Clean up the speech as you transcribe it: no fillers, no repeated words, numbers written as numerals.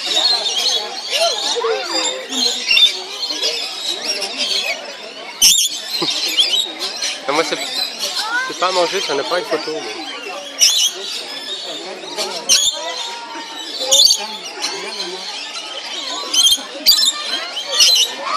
Moi, c'est pas à manger, ça n'a pas une photo. Mais...